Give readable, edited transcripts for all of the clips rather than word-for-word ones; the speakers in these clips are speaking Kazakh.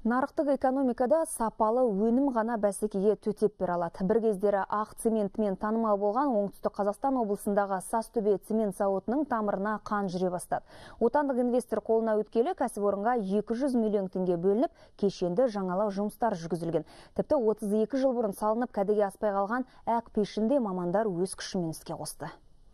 Нарықтық экономикада сапалы өнім ғана бәсекеге төтеп бере алады. Бір кездері ақ цементмен танымал болған Оңтүстік Қазақстан облысындағы Сазтөбе цемент зауытының тамырына қан жүре бастады. Отандық инвестор қолына өткелі кәсіпорынға 200 миллион теңге бөлініп, кешенді жаңалау жұмыстары жүргізілген. Тіпті 32 жыл бұрын салынып кәдеге аспай қалған ақ пешінде мамандар өз күшімен іске қосты.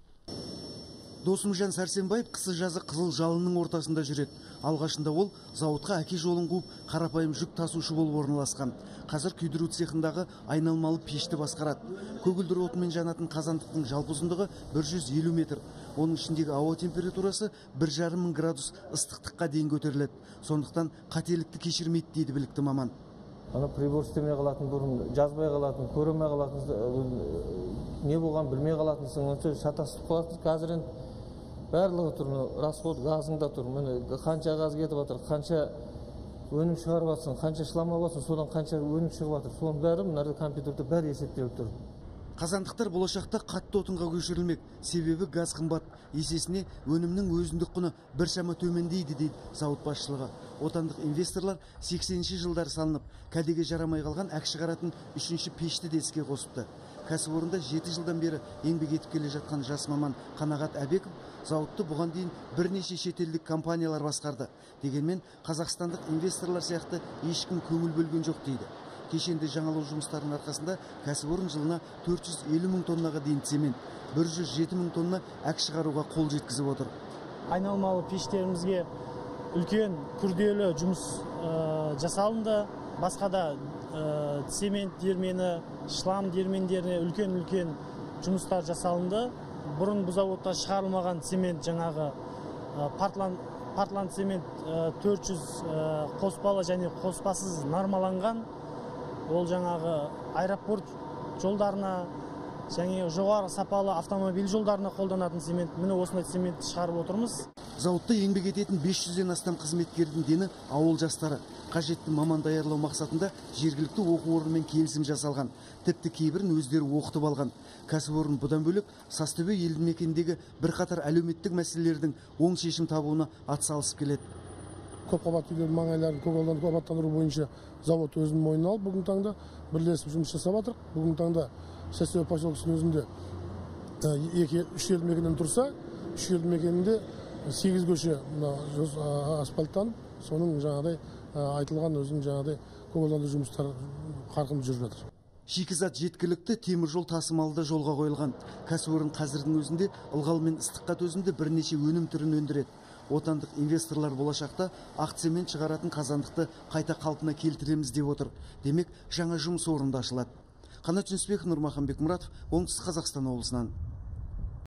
Досымжан Сәрсенбаев қысы жазы қызыл жалынның ортасында жүреді. Алғашында ол зауытқа әке жолын қуып, қарапайым жүк тасушы болып орналасқан. Қазір күйдіру цехындағы айналмалы пешті басқарады. Көгілдір отынмен жанатын қазандықтың жалпы ұзындығы 150 метр. Оның ішіндегі ауа температурасы 1,5 градус ыстықтыққа дейін көтеріледі. Сондықтан қателікті кешірмейді дейді білікті маман. Ана прибор істемей қалатын, бұрын жазбай қалатын, көремей қалатын, не болған білмей қалатынсың, шатасып қалатын. Қазір барлығы тұр, расход газында тұр. Қанша газ кетіп жатыр, қанша өнім шығарып жатсың, қанша шламап жатсың, содан қанша өнім шығып жатыр. Соның бәрі мына компьютерде бәрі есептеліп тұр. Қазандықтар болашақта қатты отынға көшірілмек, себебі газ қымбат. Есесіне өнімнің өзіндік құны біршама төмендейді дейді зауыт басшылығы. Отандық инвесторлар 80-ші жылдар салынып, кәдеге жарамай қалған әк шығаратын 3-ші пешті де іске қосыпты. Кәсіпорында 7 жылдан бері еңбек етіп келе жатқан жас маман Қанағат Әбеков зауытты бұған дейін бірнеше шетелдік компаниялар басқарды. Дегенмен қазақстандық инвесторлар сияқты ешкім көңіл бөлген жоқ дейді. Кешенді жаңалау жұмыстарының арқасында кәсіпорын жылына 450 мың тоннаға дейін цемент, 107 мың тонна әк шығаруға қол жеткізіп отыр. Айналмалы пештерімізге үлкен күрделі жұмыс жасалынды. Басқа да цемент дермені, шлам дермендеріне үлкен жұмыстар жасалынды. Бұрын бұл зауытта шығарылмаған цемент жаңағы Портланд цемент 400 қоспалы және қоспасыз нормаланған. Ол жаңағы аэропорт жолдарына және жоғары сапалы автомобиль жолдарына қолданатын цемент. Міне осындай цементті шығарып отырмыз. Зауытта еңбек ететін 500-ден астам қызметкердің дені ауыл жастары. Қажетті маман даярлау мақсатында жергілікті оқу орнымен келісім жасалған. Тіпті кейбірін өздері оқытып алған. Кәсіпорын бұдан бөлек Сазтөбе елді мекеніндегі бірқатар әлеуметтік мәселелердің оң шешім табуына атсалысып келеді. Көпқабатты үйлердің маңайларын көгалдарды абаттандыру бойынша завод өзінің мойнына алып, бүгінгі таңда бірлесіп жұмыс жасап жатыр. Бүгінгі таңда Сазтөбе поселкесінің өзінде 2-3 елді мекеннен тұрса, 3 елді мекенінде 8 көше асфальттанып, соның жаңағыдай айтылған өзінің жаңағыдай көгалдандыру жұмыстары қарқынды жүріп жатыр. Шикізат жеткілікті, теміржол тасымалы да жолға қойылған. Кәсіпорын қазірдің өзінде ылғал мен ыстыққа төзімді бірнеше өнім түрін өндіреді. Отандық инвесторлар болашақта ақ цемент шығаратын қазандықты қайта қалпына келтіреміз деп отыр. Демек, жаңа жұмыс орны ашылады. Қанат Жүнісбеков, Нұрмахан Бекмұратов, Оңтүстік Қазақстан облысынан.